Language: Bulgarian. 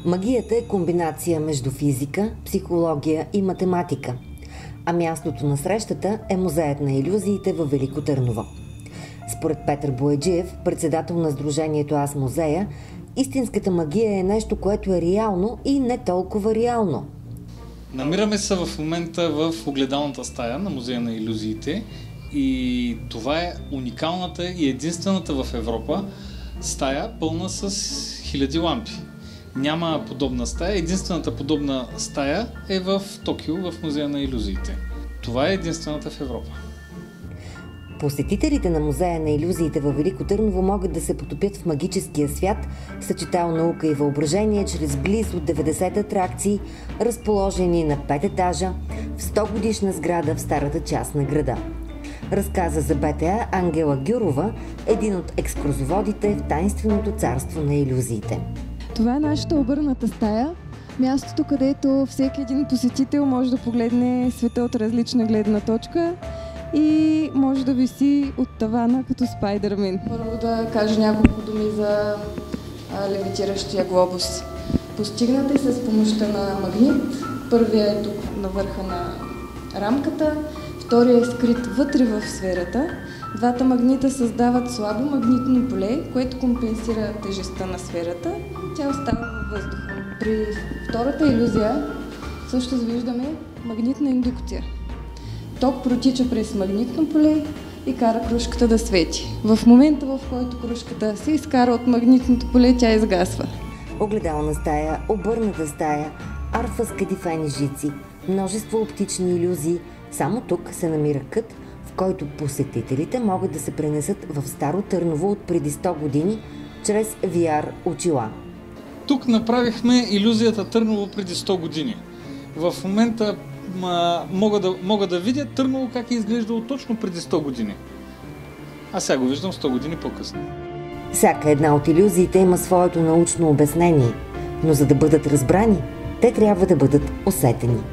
Магията е комбинация между физика, психология и математика, а мястото на срещата е Музеят на илюзиите във Велико Търново. Според Петър Бояджиев, председател на сдружението Аз музея, истинската магия е нещо, което е реално и не толкова реално. Намираме се в момента в огледалната стая на Музея на илюзиите и това е уникалната и единствената в Европа стая, пълна с хиляди лампи. Няма подобна стая. Единствената подобна стая е в Токио, в Музея на илюзиите. Това е единствената в Европа. Посетителите на Музея на илюзиите във Велико Търново могат да се потопят в магическия свят, съчетал наука и въображение чрез близо 90 атракции, разположени на 5 етажа в 100-годишна сграда в старата част на града. Разказа за БТА Ангела Гюрова, един от екскурзоводите в таинственото царство на илюзиите. Това е нашата обърната стая, мястото, където всеки един посетител може да погледне света от различна гледна точка и може да виси от тавана като Спайдърмен. Първо да кажа няколко думи за левитиращия глобус. Постигнат е с помощта на магнит. Първият е тук на върха на рамката, вторият е скрит вътре в сферата. Двата магнита създават слабо магнитно поле, което компенсира тежестта на сферата. Тя остава във въздуха. При втората илюзия също виждаме магнитна индукция. Ток протича през магнитно поле и кара крушката да свети. В момента, в който крушката се изкара от магнитното поле, тя изгасва. Огледална стая, обърната стая, арфа с кадифени жици, множество оптични илюзии. Само тук се намира кът, в който посетителите могат да се пренесат в Старо Търново от преди 100 години чрез VR очила. Тук направихме илюзията Търново преди 100 години. В момента мога да видя Търново как е изглеждало точно преди 100 години. А сега го виждам 100 години по-късно. Всяка една от илюзиите има своето научно обяснение, но за да бъдат разбрани, те трябва да бъдат усетени.